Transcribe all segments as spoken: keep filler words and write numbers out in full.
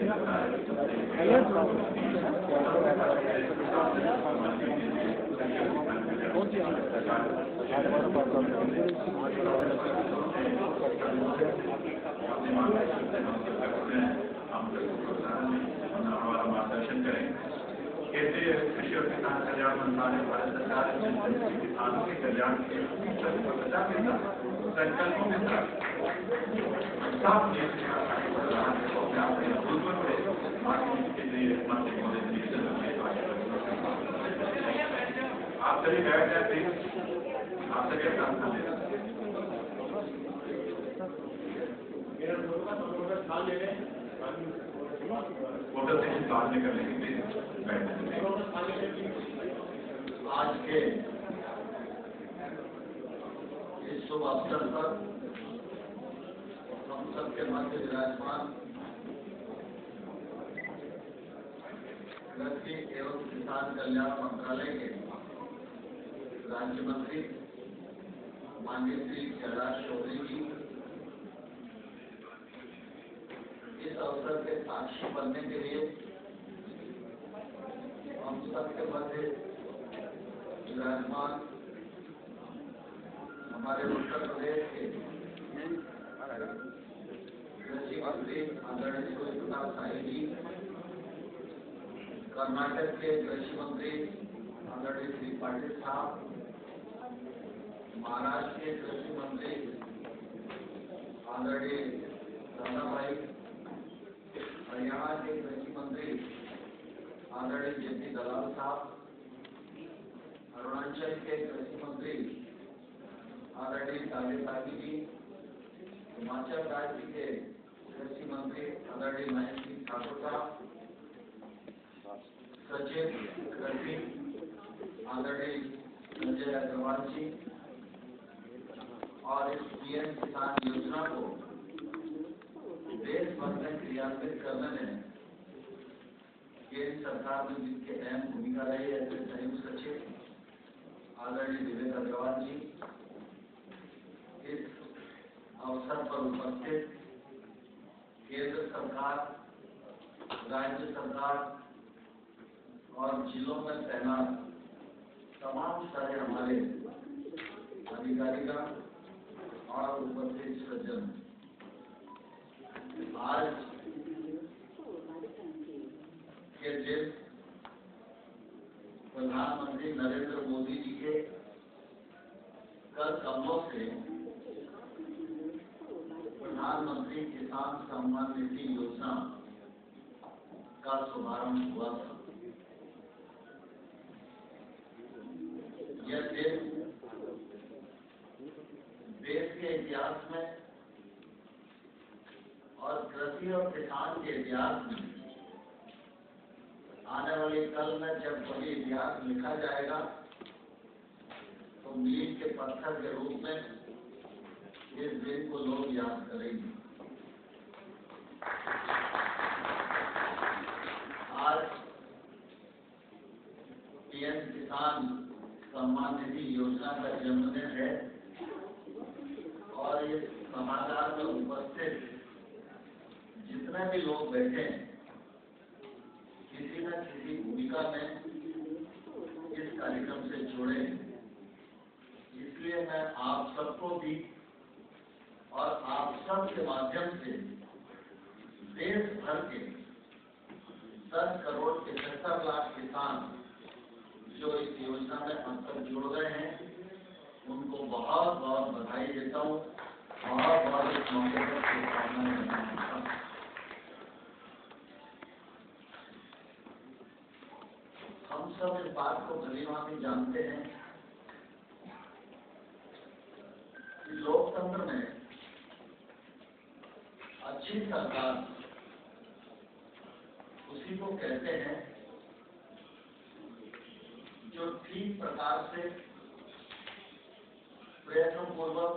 हमारा मार्गदर्शन करें कैसे कृषि और किसान कल्याण मंत्रालय भारत सरकार किसानों के कल्याण के संकल्पों के साथ साफ आप सभी बैठ जाते हैं, आप सभी अपना वोटर सेशन बाद में कर लेंगे। आज के इस शुभ अवसर पर हम सबके मध्य विराजमान कृषि एवं किसान कल्याण मंत्रालय के राज्य मंत्री माननीय श्री कैलाश चौधरी जी इस अवसर के साक्षी बनने के लिए हम सबके मध्य विराजमान हमारे उत्तर प्रदेश के कृषि मंत्री आदरणीय सूर्य प्रताप शाही जी, कर्नाटक के कृषि मंत्री आदरणीय श्री पाटिल साहब, महाराष्ट्र के कृषि मंत्री आदरणीय दादा भाई, हरियाणा के कृषि मंत्री आदरणीय जेपी दलाल साहब, अरुणाचल के कृषि मंत्री आदरणीय तागे तागी जी, हिमाचल राज्य के कृषि मंत्री आदरणीय महेंद्र सिंह ठाकुर साहब, सचिव कृषि आदरणीय संजय अग्रवाल जी और इस पीएम किसान योजना को देश भर में क्रियान्वित करने में केंद्र सरकार में जिनकी अहम भूमिका रही है ऐसे संयुक्त सचिव आदरणीय विवेक अग्रवाल जी, इस अवसर पर उपस्थित केंद्र सरकार, राज्य सरकार और जिलों में तैनात तमाम सारे हमारे अधिकारीगण और उपस्थित सज्जन, आज के दिन प्रधानमंत्री नरेंद्र मोदी जी के कर कमलों से प्रधानमंत्री किसान सम्मान निधि योजना का शुभारंभ हुआ था। यह दिन देश के इतिहास में और कृषि और किसान के इतिहास में आने वाले कल में जब कभी इतिहास लिखा जाएगा तो मील के पत्थर के रूप में इस दिन को लोग याद करेंगे। आज पीएम किसान सम्मान निधि योजना का जन्मदिन है और इस समाचार में उपस्थित जितने भी लोग बैठे हैं किसी न किसी भूमिका में इस कार्यक्रम से जुड़े, इसलिए मैं आप सबको भी और आप सब के माध्यम से देश भर के दस करोड़ पचहत्तर लाख किसान जो इस योजना में अब तक जुड़ गए हैं उनको बहुत बहुत बधाई देता हूँ, बहुत बहुत इस मौके पर शुभकामनाएं देता हूँ। हम सब इस बात को भलीभांति जानते हैं कि लोकतंत्र में अच्छी सरकार उसी को कहते हैं जो ठीक प्रकार से प्रयत्नपूर्वक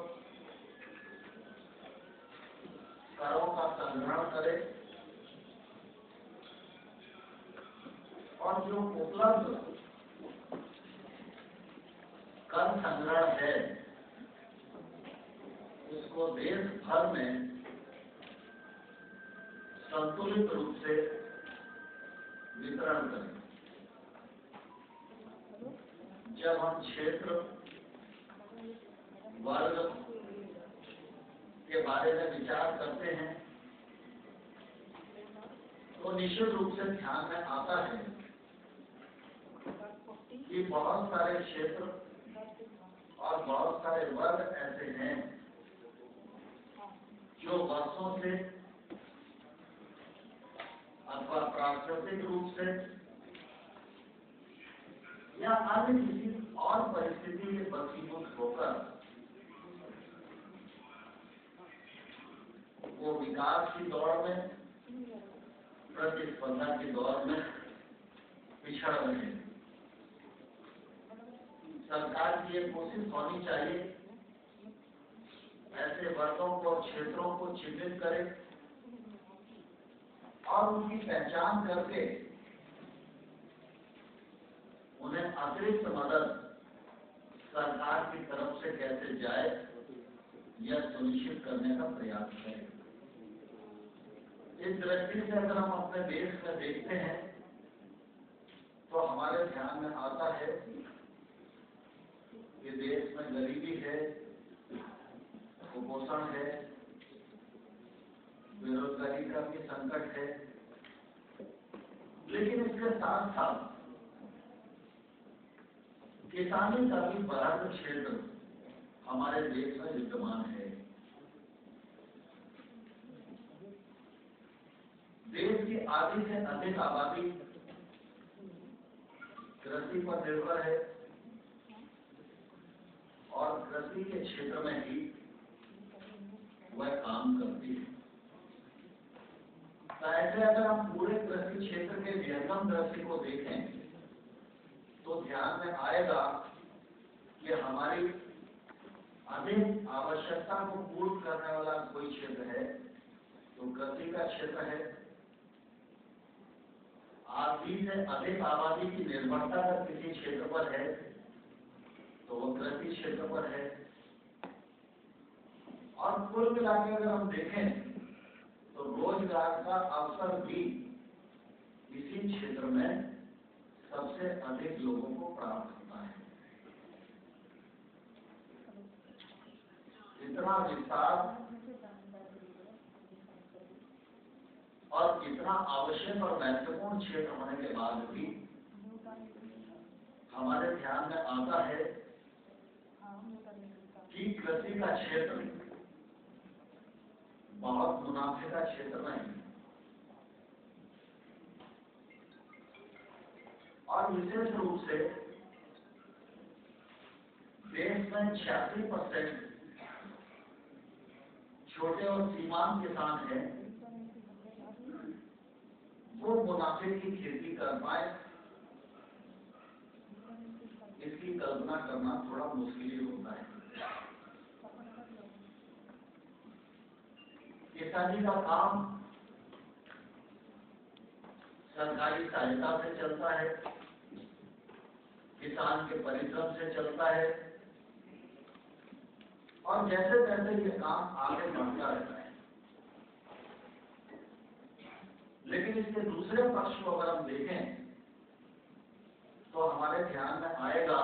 करों का संग्रहण करे और जो उपलब्ध कर संग्रह है उसको देश भर में संतुलित रूप से वितरण करें। जब हम क्षेत्र वर्ग के बारे में विचार करते हैं तो निश्चित रूप से ध्यान में आता है कि बहुत सारे क्षेत्र और बहुत सारे वर्ग ऐसे हैं जो वर्षों से अथवा प्राकृतिक रूप से या अन्य किसी और परिस्थिति के वशीभूत होकर वो विकास की दौड़ में, प्रतिस्पर्धा की दौड़ में पिछड़ रहे हैं। सरकार की ये कोशिश होनी चाहिए ऐसे वर्गों को, क्षेत्रों को चिन्हित करे और उनकी पहचान करके उन्हें अतिरिक्त मदद सरकार की तरफ से कैसे जाए यह सुनिश्चित करने का प्रयास करें। इस दृष्टि से अगर हम अपने देश में देखते हैं तो हमारे ध्यान में आता है कि देश में गरीबी है, कुपोषण है, बेरोजगारी का भी संकट है, लेकिन इसके साथ साथ किसानी का भी बड़ा क्षेत्र हमारे देश में विद्यमान है। देश की आधी से अधिक आबादी कृषि पर निर्भर है और कृषि के क्षेत्र में ही वह काम करती है। तो ऐसे अगर हम पूरे कृषि क्षेत्र के विहंगम दृश्य को देखें तो ध्यान में आएगा कि हमारी अधिक आवश्यकता को पूर्ण करने वाला कोई क्षेत्र है तो कृषि का क्षेत्र है। आधी से अधिक आबादी की निर्भरता अगर किसी क्षेत्र पर है तो वो कृषि क्षेत्र पर है। और कुल मिलाकर अगर हम देखें तो रोजगार का अवसर भी इसी क्षेत्र में सबसे अधिक लोगों को प्राप्त होता है। इतना विस्तार और इतना आवश्यक और महत्वपूर्ण क्षेत्र होने के बाद भी हमारे ध्यान में आता है कि कृषि का क्षेत्र बहुत मुनाफे का क्षेत्र नहीं और विशेष रूप से देश में छियासी परसेंट छोटे और सीमांत किसान हैं वो मुनाफे की खेती कर पाए, इसकी कल्पना करना थोड़ा मुश्किल ही होता है। किसानी का काम सरकारी सहायता से चलता है, किसान के परिश्रम से चलता है और जैसे जैसे ये काम आगे बढ़ता रहता है। लेकिन इसके दूसरे पक्ष को अगर हम देखें तो हमारे ध्यान में आएगा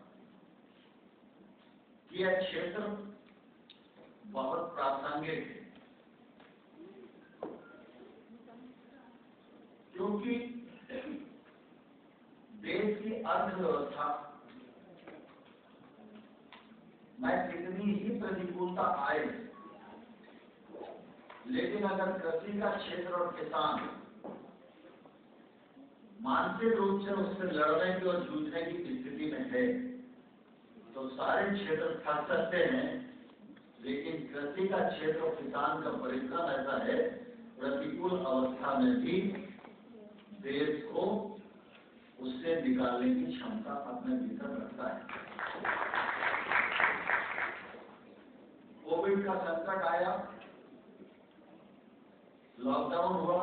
कि यह क्षेत्र बहुत प्रासंगिक है, क्योंकि देश की अर्थव्यवस्था में कितनी ही प्रतिकूलता आए, लेकिन अगर कृषि का क्षेत्र और किसान मानसिक रूप से उससे लड़ने की और जूझने की स्थिति में है तो सारे क्षेत्र थक सकते हैं, लेकिन कृषि का क्षेत्र और किसान का परिश्रम ऐसा है प्रतिकूल अवस्था में भी देश को उससे निकालने की क्षमता अपने भीतर रखता है। कोविड का संकट आया, लॉकडाउन हुआ,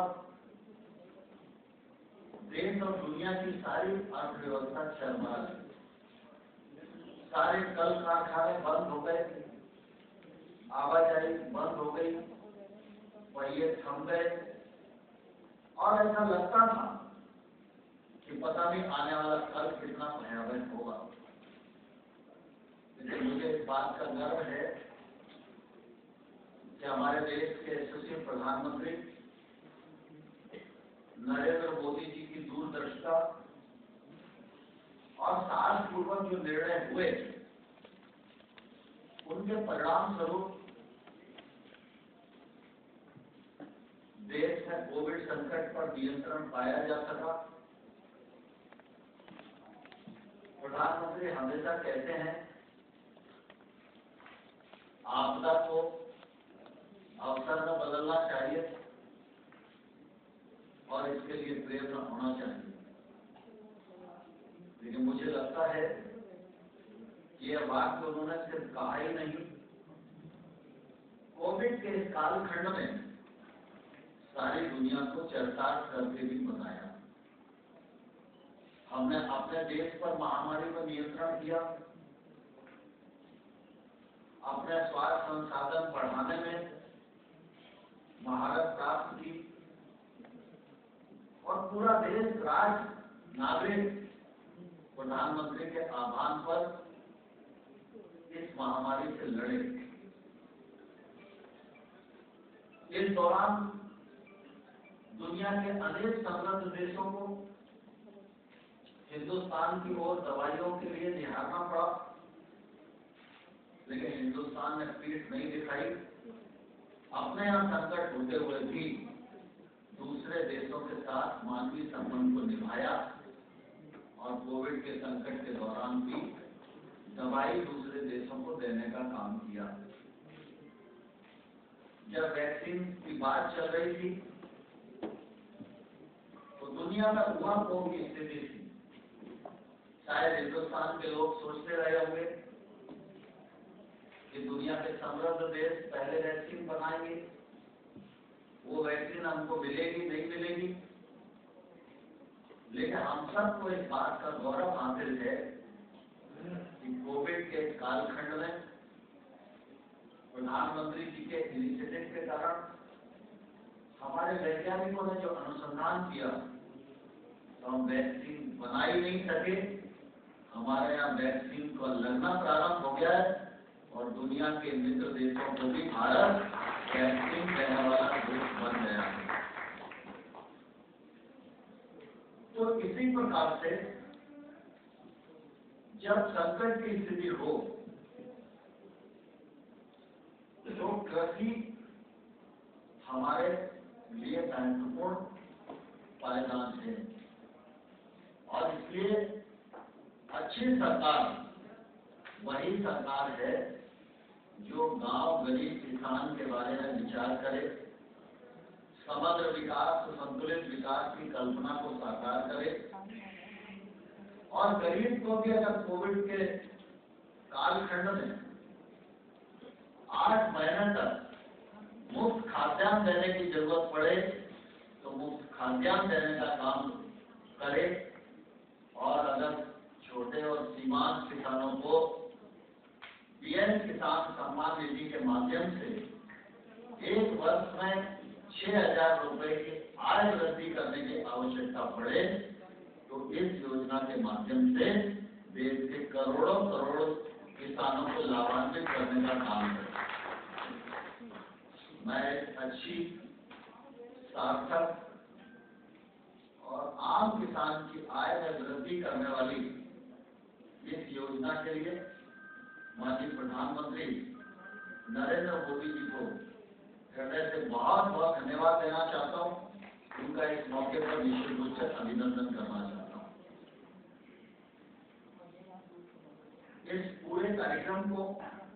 देश और दुनिया की सारी अर्थव्यवस्था चरमरा गई, सारे कल कारखाने बंद हो गए, आवाजाही बंद हो गई, पहिए थम गए, और ऐसा लगता था कि पता नहीं आने वाला कल कितना भयावह होगा। लेकिन मुझे इस बात का गर्व है कि हमारे देश के यशस्वी प्रधानमंत्री नरेंद्र मोदी जी की दूरदर्शिता और साहसपूर्वक जो निर्णय हुए, उनके परिणाम स्वरूप देश में कोविड संकट पर नियंत्रण पाया जा सका। प्रधानमंत्री हमेशा कहते हैं, आपदा को अवसर में बदलना चाहिए और इसके लिए प्रेरणा होना चाहिए। लेकिन मुझे लगता है कि यह वाक्य उन्होंने सिर्फ कहा ही नहीं, कोविड के इस कालखंड में सारी दुनिया को चरितार्थ करके भी बताया। हमने अपने देश पर महामारी पर नियंत्रण किया, अपने स्वास्थ्य संसाधन बढ़ाने में महारत प्राप्त की और पूरा देश, राष्ट्र, नागरिक प्रधानमंत्री के आह्वान पर इस महामारी से लड़े। इस दौरान दुनिया के अनेक समृद्ध देशों को हिंदुस्तान की ओर दवाइयों के लिए निहारना पड़ा, लेकिन हिंदुस्तान ने पीठ नहीं दिखाई। अपने यहाँ संकट होते हुए भी दूसरे देशों के साथ मानवीय संबंध को निभाया और कोविड के संकट के दौरान भी दवाई दूसरे देशों को देने का काम किया। जब वैक्सीन की बात चल रही थी तो दुनिया में हुआ कौन की स्थिति थी। शायद हिंदुस्तान के लोग सोचते रहे होंगे कि दुनिया के समृद्ध देश पहले वैक्सीन बनाएंगे, वो वैक्सीन हमको मिलेगी नहीं मिलेगी। लेकिन हम सबको इस बात का गौरव हासिल है कि कोविड के कालखंड में प्रधानमंत्री जी के इनिशिएटिव के कारण हमारे वैज्ञानिकों ने जो अनुसंधान किया तो हम वैक्सीन बना ही नहीं सके। हमारे यहाँ वैक्सीन को लगना प्रारंभ हो गया है और दुनिया के मित्र देशों को भी भारत वैक्सीन देने वाला देश बन गया है। तो इसी प्रकार से जब संकट की स्थिति हो तो कृषि हमारे लिए महत्वपूर्ण पायदान है और इसलिए अच्छी सरकार वही सरकार है जो गांव गरीब किसान के बारे में विचार करे, समग्र विकास, संतुलित विकास की कल्पना को साकार करे और गरीब को भी अगर कोविड के कालखंड में आठ महीने तक मुफ्त खाद्यान्न देने की जरूरत पड़े तो मुफ्त खाद्यान्न देने का काम करे और अगर छोटे और सीमांत किसानों को पीएम किसान सम्मान निधि के माध्यम से एक वर्ष में छह हजार रुपए की आय वृद्धि करने की आवश्यकता पड़े तो इस योजना के माध्यम से देश के करोड़ों करोड़ किसानों को लाभान्वित करने का काम करें। मैं एक अच्छी, सार्थक और आम किसान की आय में वृद्धि करने वाली इस योजना के लिए माननीय प्रधानमंत्री नरेंद्र मोदी जी को हृदय से बहुत बहुत धन्यवाद देना चाहता हूं। उनका इस मौके पर निश्चित रूप से अभिनंदन करना चाहता हूं। इस पूरे कार्यक्रम को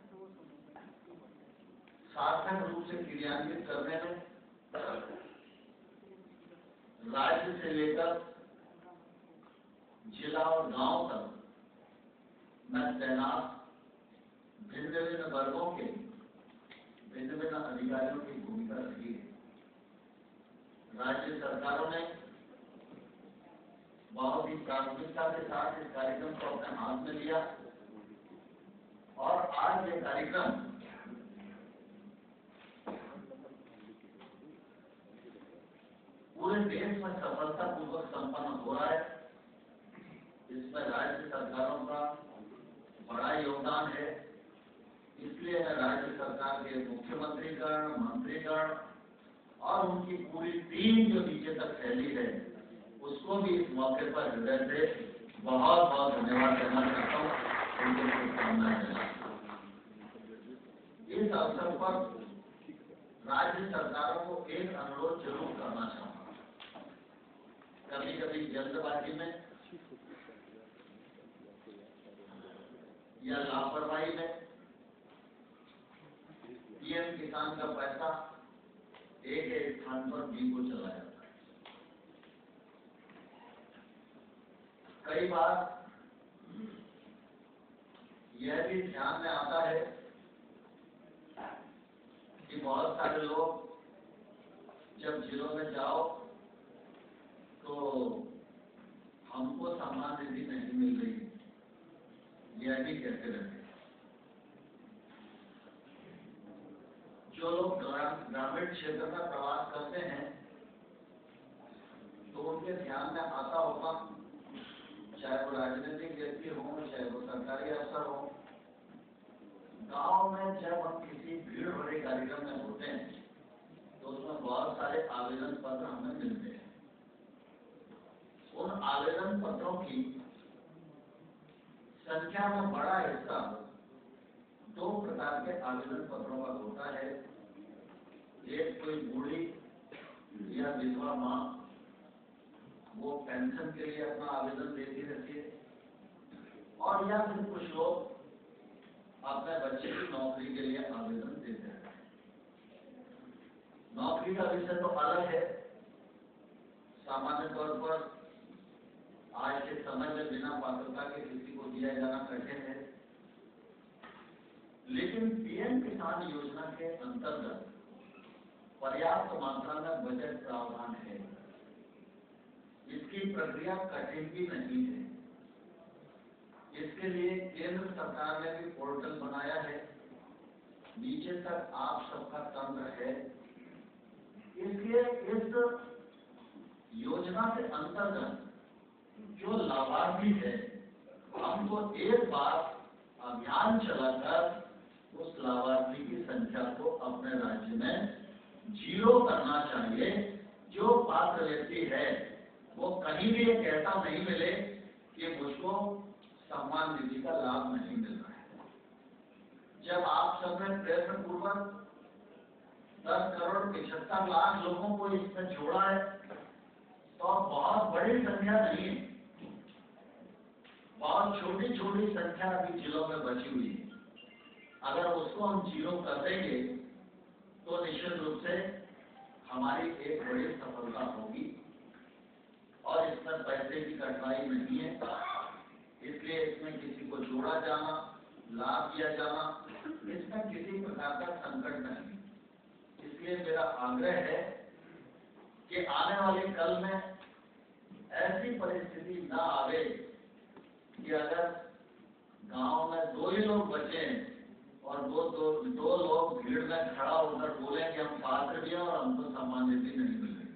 सार्थक रूप से क्रियान्वित करने में राज्य से लेकर जिला और गांव तक मैं तैनात भिन्न भिन्न वर्गों के भिन्न भिन्न अधिकारियों की भूमिका रखी है। राज्य सरकारों ने बहुत ही प्राथमिकता के साथ इस कार्यक्रम को अपने हाथ में लिया और आज ये कार्यक्रम पूरे देश में सफलतापूर्वक संपन्न हो रहा है। इसमें राज्य सरकारों का बड़ा योगदान है। इसलिए मैं राज्य सरकार के मुख्यमंत्रीगण, मंत्रीगण और उनकी पूरी टीम जो नीचे तक फैली है, उसको भी इस मौके पर हृदय से बहुत बहुत धन्यवाद देना चाहता हूँ, उनको शुभकामनाएं देना। इस अवसर पर राज्य सरकारों को एक अनुरोध जरूर करना चाहूंगा। कभी कभी जल्दबाजी में या लापरवाही में पीएम किसान का पैसा एक एक स्थान पर बी को चला जाता है। कई बार यह भी ध्यान में आता है कि बहुत सारे लोग जब जिलों में जाओ तो हमको सम्मान निधि नहीं मिल रही, यह भी कहते रहते हैं। जो लोग ग्रामीण क्षेत्र में प्रवास करते हैं तो उनके ध्यान में आता होगा, चाहे वो राजनीतिक व्यक्ति हो, चाहे वो सरकारी अफसर हो, गांव में जब हम किसी भीड़ भरे कार्यक्रम में होते हैं तो उसमें बहुत सारे आवेदन पत्र हमें मिलते हैं। उन आवेदन पत्रों की संख्या में बड़ा हिस्सा दो प्रकार के आवेदन पत्रों का होता है। एक कोई बूढ़ी या विधवा माँ वो पेंशन के लिए अपना आवेदन देती रहती है, और या फिर कुछ लोग अपने बच्चे की नौकरी के लिए आवेदन देते हैं। नौकरी का विषय तो अलग है। सामान्य तौर पर आज के समय में बिना पात्रता के किसी को दिया जाना कठिन है, लेकिन पीएम किसान योजना के अंतर्गत पर्याप्त मात्रा में बजट प्रावधान है। इसकी प्रक्रिया कठिन भी नहीं है। इसके लिए केंद्र सरकार ने भी पोर्टल बनाया है, नीचे तक आप सबका तंत्र है। इसलिए इस योजना के अंतर्गत जो लाभार्थी है, हमको एक बार अभियान चलाकर उस लाभार्थी की संख्या को अपने राज्य में जीरो करना चाहिए। जो पात्र व्यक्ति है वो कहीं भी एक ऐसा नहीं मिले कि मुझको सम्मान निधि का लाभ नहीं मिल रहा है। जब आप सबने प्रयत्न पूर्वक दस करोड़ पिछहत्तर लाख लोगों को इसमें जोड़ा है तो बहुत बड़ी संख्या नहीं है, बहुत छोटी छोटी संख्या अभी जिलों में बची हुई है। अगर उसको हम जीरो कर देंगे तो निश्चित रूप से हमारी एक बड़ी सफलता होगी, और इसमें पैसे की कठिनाई नहीं है। इसलिए इसमें किसी को जोड़ा जाना, लाभ दिया जाना, इसमें किसी प्रकार का संकट नहीं। इसलिए मेरा आग्रह है कि आने वाले कल में ऐसी परिस्थिति न आवे कि अगर गांव में दो ही लोग बचे और दो दो दो लोग भीड़ में खड़ा होकर बोले कि हम पात्र भी हैं और हमको सम्मान निधि नहीं मिल रही।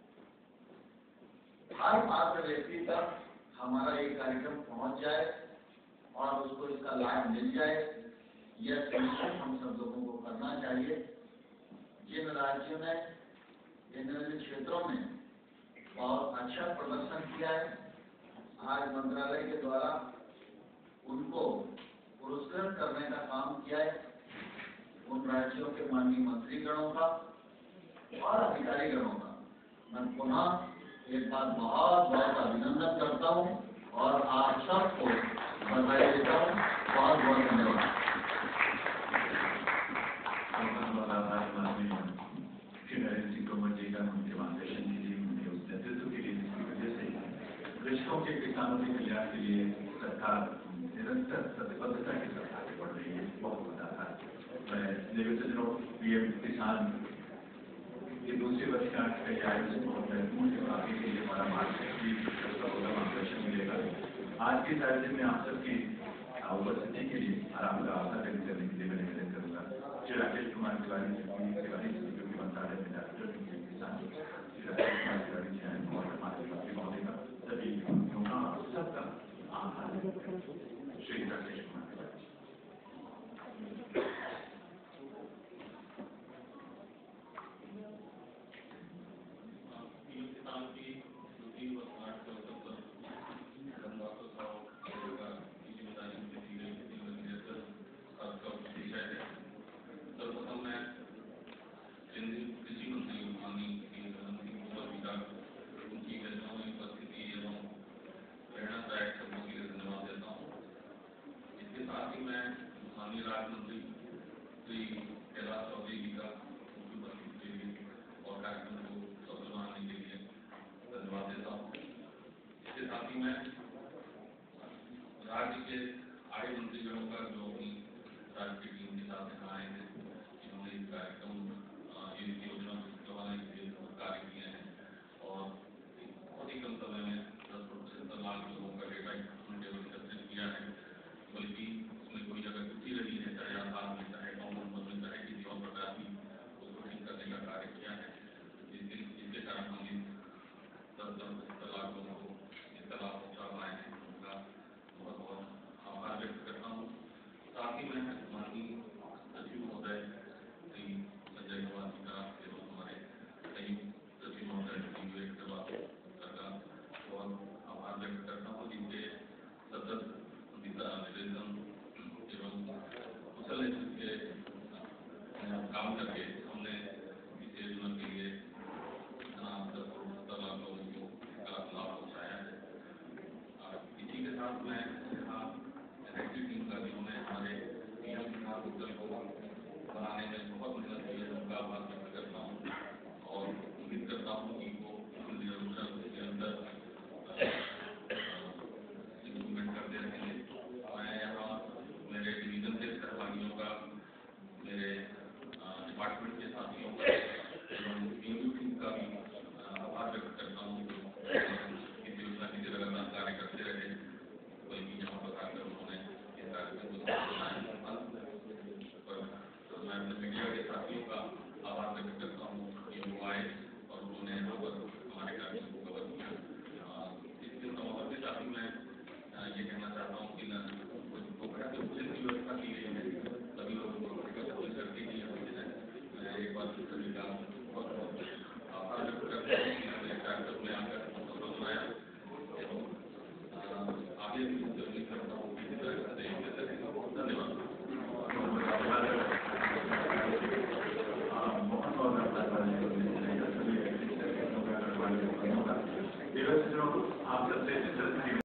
हर पात्र व्यक्ति तक हमारा ये कार्यक्रम पहुंच जाए और उसको इसका लाभ मिल जाए, यह सुनिश्चित हम सब लोगों को करना चाहिए। जिन राज्यों ने इन क्षेत्रों में बहुत अच्छा प्रदर्शन किया है, आज मंत्रालय के द्वारा उनको पुरस्कृत करने का काम किया है। उन राज्यों के माननीय मंत्रीगणों का और अधिकारीगणों का मैं पुनः एक बार बहुत बहुत अभिनंदन करता हूं और आप सबको बधाई देता हूं। बहुत बहुत धन्यवाद। नरेंद्र सिंह तोमर जी का उनके मार्गदर्शन के लिए, उनके उस नेतृत्व के लिए, जिसकी वजह से कृषकों के किसानों के कल्याण के लिए सरकार निरंतर प्रतिबद्धता के साथ आगे बढ़ रही है। बहुत बहुत मैं निवेदन करूँ पीएम किसान ये दूसरे वर्ष का कई आयोजन बहुत महत्वपूर्ण है। आगे के लिए हमारा मार्गदर्शन मिलेगा। आज के आयोजन में आप सबकी उपस्थिति के लिए और आपका आशा व्यक्त करने के लिए मैं निवेदन करूँगा श्री राकेश कुमार तिवारी तिवारी जो कि मंत्रालय में डायरेक्टर किसान मैं राज्य के आए मंत्रीगणों का जो भी राज्य की टीम के साथ यहाँ आए हैं, इन्होंने इस कार्यक्रम ये योजना चलाने के लिए कार्य किए हैं और बहुत ही कम समय में दस सत्तर लाख लोगों का डेटा टेबल एकत्रित किया है। बल्कि उसमें कोई अगर त्रुटि रही है, चाहे आधार में, चाहे अकाउंट नंबर में, चाहे किसी और प्रकार की उसको ठीक करने का कार्य किया है, जिसके जिसके कारण हम इन दस दस सत्तर लाख लोगों को इसका लाभ पहुँचा पाए हैं। उनका बहुत बहुत आभार व्यक्त करता हूँ। साथ ही मैं माननीय सचिव महोदय श्री संजय कुमार जी का एवं हमारे संयुक्त सचिव महोदय श्री विवेक श्रीवास्तव का बहुत आभार व्यक्त करता हूँ, जिनके सतत निवेदन एवं कुशल नेतृत्व के काम करके हमने इस योजना के लिए इतना दस करोड़ सत्तर लाख लोगों को इसका लाभ पहुँचाया है। इसी के साथ मैं यहाँ एनआईटी टीम का जिन्होंने हमारे पीएम किसान पोर्टल को बनाने में बहुत मेहनत की है, उनका आभार व्यक्त करता हूँ और उम्मीद करता हूँ कि वो निरंतर उसके अंदर इम्प्रूवमेंट करते रहेंगे। मैं यहाँ मेरे डिवीजन के सहभागियों का, मेरे डिपार्टमेंट के साथियों का एवं पीयू टीम का भी आभार व्यक्त करता हूँ जो इस योजना की लगातार कार्य करते रहे, बल्कि यहाँ पर आकर उन्होंने इस कार्यक्रम को बनाया। मैं अपने मीडिया के साथियों का आभार व्यक्त करता हूँ कि वो आए और उन्होंने यहाँ पर हमारे कार्यक्रम को कवर किया। इसके समापन के साथ ही मैं ये कहना चाहता हूँ कि दोपहर की भोजन की व्यवस्था की गई है, सभी लोगों को एकत्र करके की हुई है। मैं एक बार सभी का बहुत बहुत आभार व्यक्त करता हूँ कि हमें कार्यक्रम में आकर सफल बनाया एवं आगे भी उम्मीद करता हूँ कि इस तरह से रहेगा। धन्यवाद। आप सबसे